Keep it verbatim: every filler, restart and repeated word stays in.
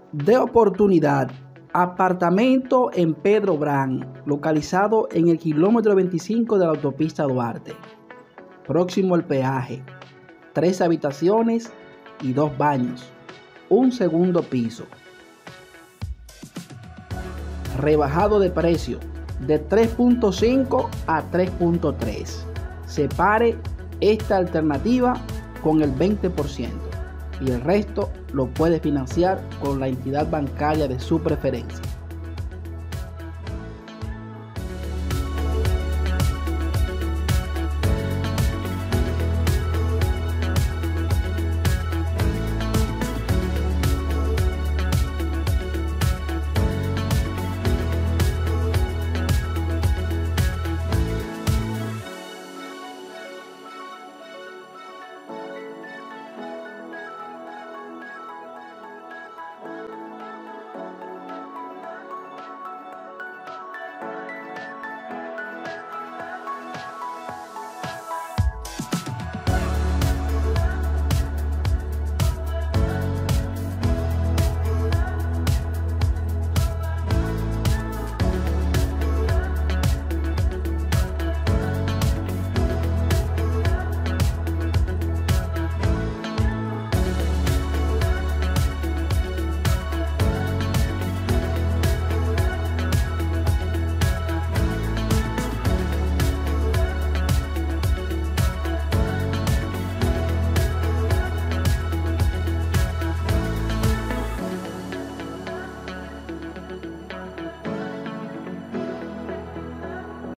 de oportunidad. Apartamento en Pedro Brán, localizado en el kilómetro veinticinco de la autopista Duarte, próximo al peaje. Tres habitaciones y dos baños. Un segundo piso. Rebajado de precio de tres punto cinco a tres punto tres. Separe esta alternativa con el veinte por ciento y el resto lo puede financiar con la entidad bancaria de su preferencia.